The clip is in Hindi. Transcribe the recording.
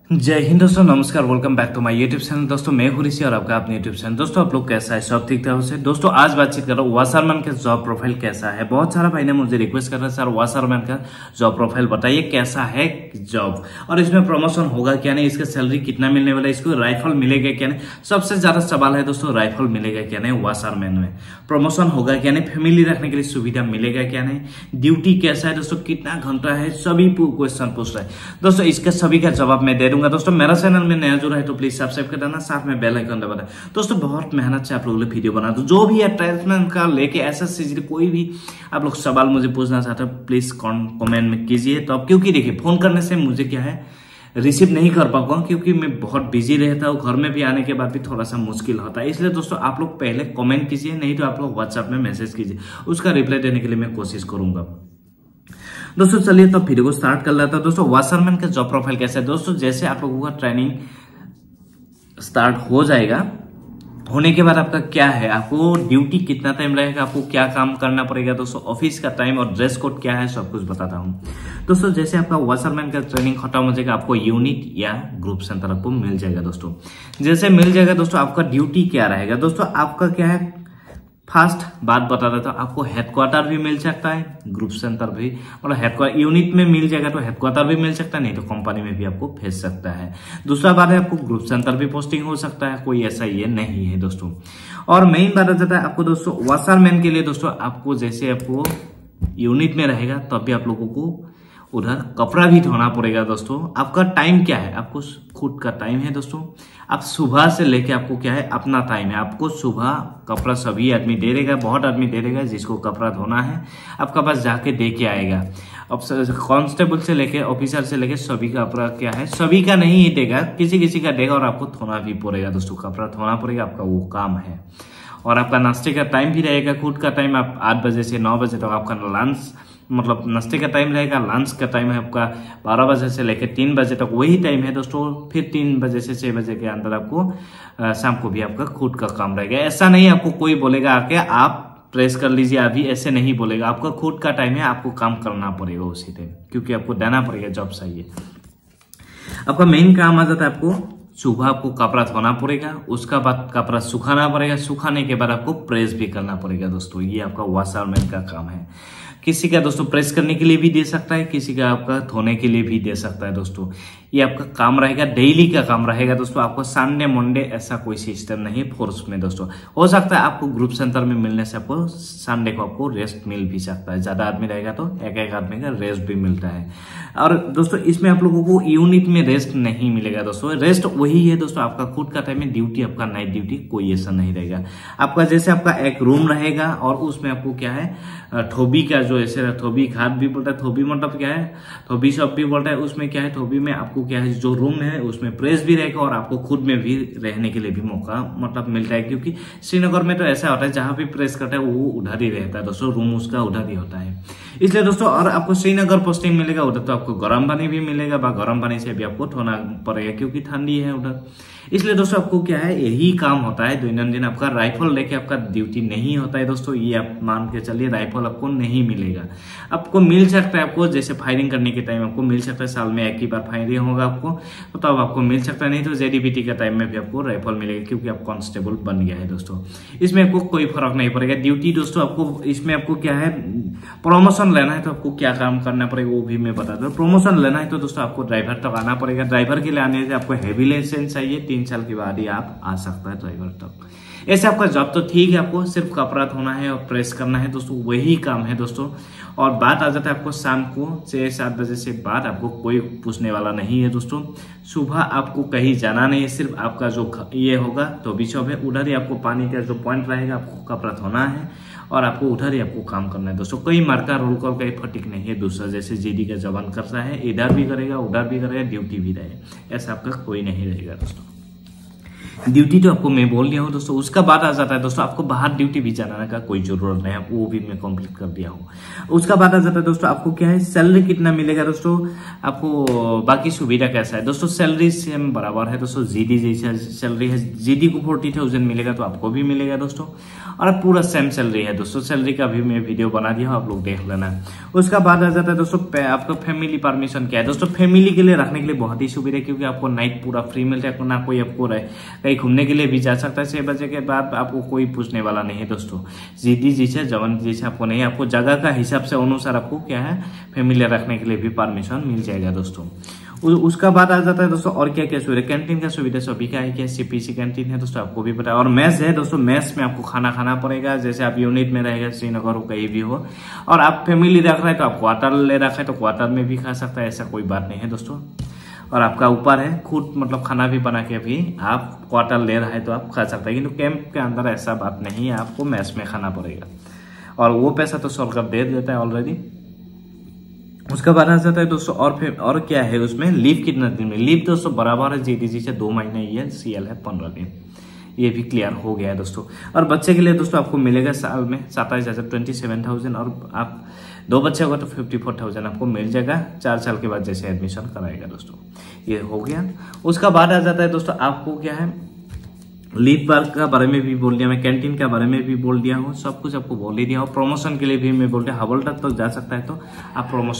जय हिंद दोस्तों, नमस्कार। Welcome back to my YouTube channel. दोस्तों मैं हूं ऋषि और आपका अपने यूट्यूब चैनल। दोस्तों आप लोग कैसा है, सब ठीक ठाक से? दोस्तों आज बातचीत कर रहा हूँ वाशरमैन का जॉब प्रोफाइल कैसा है। बहुत सारा भाई ने मुझे रिक्वेस्ट कर रहा है, सर वाशरमैन का जॉब प्रोफाइल बताइए कैसा है जॉब, और इसमें प्रमोशन होगा क्या नहीं, इसका सैलरी कितना मिलने वाला है, इसको राइफल मिलेगा क्या नहीं। सबसे ज्यादा सवाल है दोस्तों, राइफल मिलेगा क्या नहीं वाशरमैन में, प्रमोशन होगा क्या नहीं, फैमिली रखने के लिए सुविधा मिलेगा क्या नहीं, ड्यूटी कैसा है दोस्तों, कितना घंटा है, सभी क्वेश्चन पूछ रहे हैं दोस्तों। इसका सभी का जवाब मैं दे दूंगा। दोस्तों मेरा चैनल में नया जुड़ा है तो प्लीज सब्सक्राइब कर देना, साथ में बेल आइकन दबा देना। दोस्तों बहुत मेहनत से आप लोगों ने वीडियो बना दो, जो भी अटैचमेंट का लेके ऐसा चीज कोई भी आप लोग सवाल मुझे पूछना चाहते हो प्लीज कमेंट में कीजिए। तो अब क्योंकि देखिए फोन करने से मुझे क्या है रिसीव नहीं कर पाऊंगा, क्योंकि मैं बहुत बिजी रहता हूँ, घर में भी आने के बाद भी थोड़ा सा मुश्किल होता है। इसलिए दोस्तों आप लोग पहले कमेंट कीजिए, नहीं तो आप लोग व्हाट्सएप में मैसेज कीजिए, उसका रिप्लाई देने के लिए मैं कोशिश करूंगा। दोस्तों चलिए तो वीडियो को स्टार्ट कर लेता है। दोस्तों वाशरमैन का जॉब प्रोफाइल कैसा है दोस्तों, जैसे आप लोगों का ट्रेनिंग स्टार्ट हो जाएगा, होने के बाद आपका क्या है, आपको ड्यूटी कितना टाइम रहेगा, आपको क्या काम करना पड़ेगा दोस्तों, ऑफिस का टाइम और ड्रेस कोड क्या है, सब कुछ बताता हूं दोस्तों। जैसे आपका वाशरमैन का ट्रेनिंग खत्म हो जाएगा, आपको यूनिट या ग्रुप सेंटर आपको मिल जाएगा दोस्तों। जैसे मिल जाएगा दोस्तों, आपका ड्यूटी क्या रहेगा दोस्तों, आपका क्या है फर्स्ट बात बता देता हूं, आपको हेडक्वार्टर भी मिल सकता है, ग्रुप सेंटर भी, मतलब हेडक्वार्टर यूनिट में मिल जाएगा तो हेडक्वार्टर भी मिल सकता है, नहीं तो कंपनी में भी आपको भेज सकता है। दूसरा बात है आपको ग्रुप सेंटर भी पोस्टिंग हो सकता है, कोई ऐसा ये नहीं है दोस्तों। और मेन बात आ जाता है आपको दोस्तों वाशरमैन के लिए दोस्तों, आपको जैसे आपको यूनिट में रहेगा तब भी आप लोगों को उधर कपड़ा भी धोना पड़ेगा दोस्तों। आपका टाइम क्या है, आपको खुद का टाइम है दोस्तों। आप सुबह से लेके आपको क्या है अपना टाइम है, आपको सुबह कपड़ा सभी आदमी दे देगा, बहुत आदमी दे देगा, जिसको कपड़ा धोना है आपका पास जाके दे के आएगा। अब कांस्टेबल से लेके ऑफिसर से लेके सभी का कपड़ा क्या है, सभी का नहीं ही देगा, किसी किसी का देगा, और आपको धोना भी पड़ेगा दोस्तों, कपड़ा धोना पड़ेगा, आपका वो काम है। और आपका नाश्ते का टाइम भी रहेगा, खुद का टाइम आप 8 बजे से 9 बजे तक आपका लंच मतलब नाश्ते का टाइम रहेगा, लंच का टाइम है आपका 12 बजे से लेकर 3 बजे तक वही टाइम है दोस्तों। फिर 3 बजे से 6 बजे के अंदर आपको शाम को भी आपका खुद का काम रहेगा। ऐसा नहीं आपको कोई बोलेगा आके आप प्रेस कर लीजिए अभी, ऐसे नहीं बोलेगा, आपका खुद का टाइम है, आपको काम करना पड़ेगा उसी टाइम, क्योंकि आपको देना पड़ेगा जॉब चाहिए। आपका मेन काम आ जाता है, आपको सुबह आपको कपड़ा धोना पड़ेगा, उसका बाद कपड़ा सुखाना पड़ेगा, सुखाने के बाद आपको प्रेस भी करना पड़ेगा दोस्तों। ये आपका वाशरमैन का काम है। किसी का दोस्तों प्रेस करने के लिए भी दे सकता है, किसी का आपका धोने के लिए भी दे सकता है दोस्तों। ये आपका काम रहेगा, डेली का काम रहेगा दोस्तों। आपको संडे मंडे ऐसा कोई सिस्टम नहीं फोर्स में दोस्तों। हो सकता है आपको ग्रुप सेंटर में मिलने से आपको संडे को आपको रेस्ट मिल भी सकता है, ज्यादा आदमी रहेगा तो एक एक आदमी का रेस्ट भी मिलता है। और दोस्तों इसमें आप लोगों को यूनिट में रेस्ट नहीं मिलेगा दोस्तों, रेस्ट वही है दोस्तों, आपका खुद का टाइम है, ड्यूटी आपका नाइट ड्यूटी कोई ऐसा नहीं रहेगा। आपका जैसे आपका एक रूम रहेगा और उसमें आपको क्या है थोबी का जो ऐसे थोबी खाद भी बोलता है, थोबी मतलब क्या है थोबी शॉप भी बोलता है, उसमें क्या है थोबी में आपको क्या है जो रूम है उसमें प्रेस भी रहेगा, और आपको खुद में भी रहने के लिए भी मौका मतलब मिलता है। क्योंकि श्रीनगर में तो ऐसा होता है जहां भी प्रेस करता है वो उधर ही रहता है दोस्तों, रूम उसका उधर ही होता है, इसलिए दोस्तों। और आपको श्रीनगर पोस्टिंग मिलेगा उधर तो आपको गर्म पानी भी मिलेगा, गर्म पानी से भी आपको धोना पड़ेगा क्योंकि ठंडी है उधर। इसलिए दोस्तों आपको क्या है यही काम होता है दैनंदिन। आपका राइफल लेके आपका ड्यूटी नहीं होता है दोस्तों, ये आप मान के चलिए, राइफल आपको नहीं मिलेगा। आपको मिल सकता है, आपको जैसे फायरिंग करने के टाइम आपको मिल सकता है, साल में एक ही बार फायरिंग होगा आपको तो तब आपको मिल सकता है, नहीं तो जेडीबीटी का टाइम में भी आपको राइफल मिलेगा, क्योंकि आप कांस्टेबल बन गया है दोस्तों। इसमें आपको कोई फर्क नहीं पड़ेगा ड्यूटी दोस्तों। आपको इसमें आपको क्या है प्रमोशन लेना है तो आपको क्या काम करना पड़ेगा वो भी मैं बता दूं। प्रमोशन लेना है तो दोस्तों आपको ड्राइवर तक आना पड़ेगा। ड्राइवर के लिए आने से आपको हैवी लाइसेंस चाहिए, 3 साल के बाद ही आप आ सकता है ड्राइवर तक। ऐसे आपका जॉब तो ठीक है, आपको सिर्फ कपड़ा धोना है और प्रेस करना है दोस्तों, वही काम है दोस्तों। और बात आ जाता है आपको शाम को 6-7 बजे से बाद आपको कोई पूछने वाला नहीं है दोस्तों। सुबह आपको कहीं जाना नहीं है, सिर्फ आपका जो ये होगा तो बिशॉप है उधर ही आपको पानी का जो पॉइंट रहेगा आपको कपड़ा धोना है और आपको उधर ही आपको काम करना है दोस्तों। कोई मार्का रोल कॉल का फटिक नहीं है दूसरा, जैसे जीडी का जवान करता है इधर भी करेगा उधर भी करेगा, ड्यूटी भी रहेगा, ऐसा आपका कोई नहीं रहेगा दोस्तों। ड्यूटी तो आपको मैं बोल दिया हूँ दोस्तों। उसका बाद आ जाता है दोस्तों आपको बाहर ड्यूटी भी जाने का कोई जरूरत नहीं है, वो भी मैं कंप्लीट कर दिया हूँ। उसका बाद आ जाता है दोस्तों आपको क्या है, सैलरी कितना मिलेगा दोस्तों, आपको बाकी सुविधा कैसा है दोस्तों। सैलरी सेम बराबर है दोस्तों, जीडी जैसा सैलरी है, जीडी को 40,000 मिलेगा तो आपको भी मिलेगा दोस्तों, और पूरा सेम सैलरी है दोस्तों। सैलरी का भी मैं वीडियो बना दिया हूँ, आप लोग देख लेना। उसका बाद आ जाता है दोस्तों आपका फैमिली परमिशन क्या है दोस्तों। फैमिली के लिए रखने के लिए बहुत ही सुविधा है, क्योंकि आपको नाइट पूरा फ्री मिलता है, ना कोई आपको कहीं घूमने के लिए भी जा सकता है 6 बजे के बाद, आपको कोई पूछने वाला नहीं है दोस्तों। जीडी जैसे जवान जैसे आपको नहीं, आपको जगह का हिसाब से अनुसार आपको क्या है फैमिली रखने के लिए भी परमिशन मिल जाएगा दोस्तों। उसका बाद आ जाता है दोस्तों और क्या क्या सुविधा, कैंटीन का सुविधा सभी का है, क्या सीपीसी कैंटीन है दोस्तों, आपको भी पता है। और मेस है दोस्तों, मेस में आपको खाना खाना पड़ेगा, जैसे आप यूनिट में रहेगा श्रीनगर हो कहीं भी हो, और आप फैमिली रख रहे हैं तो आप क्वार्टर ले रखा है तो क्वार्टर में भी खा सकता है, ऐसा कोई बात नहीं है दोस्तों। और आपका ऊपर है खुद मतलब खाना भी बना के भी आप क्वार्टर ले रहा है तो आप खा सकते हैं, किंतु कैंप के अंदर ऐसा बात नहीं है, आपको मेस में खाना पड़ेगा, और वो पैसा तो सरकार दे देता है ऑलरेडी। उसका बाद आ जाता है दोस्तों और क्या है उसमें, लीव कितना दिन में, लीव दोस्तों बराबर है जीडीजी से 2 महीने, ये सीएल है 15 दिन, ये भी क्लियर हो गया है दोस्तों। और बच्चे के लिए दोस्तों आपको मिलेगा साल में 27,000 और आप 2 बच्चे होगा तो 54,000 आपको मिल जाएगा 4 साल के बाद जैसे एडमिशन कराएगा दोस्तों, ये हो गया। उसका बाद आ जाता है दोस्तों आपको क्या है, लीव वर्क का बारे में भी बोल दिया मैं, कैंटीन के बारे में भी बोल दिया हूँ, सब कुछ आपको बोल ही दिया हूँ। प्रमोशन के लिए भी मैं बोल दिया, हवलदार तक जा सकता है तो आप प्रमोशन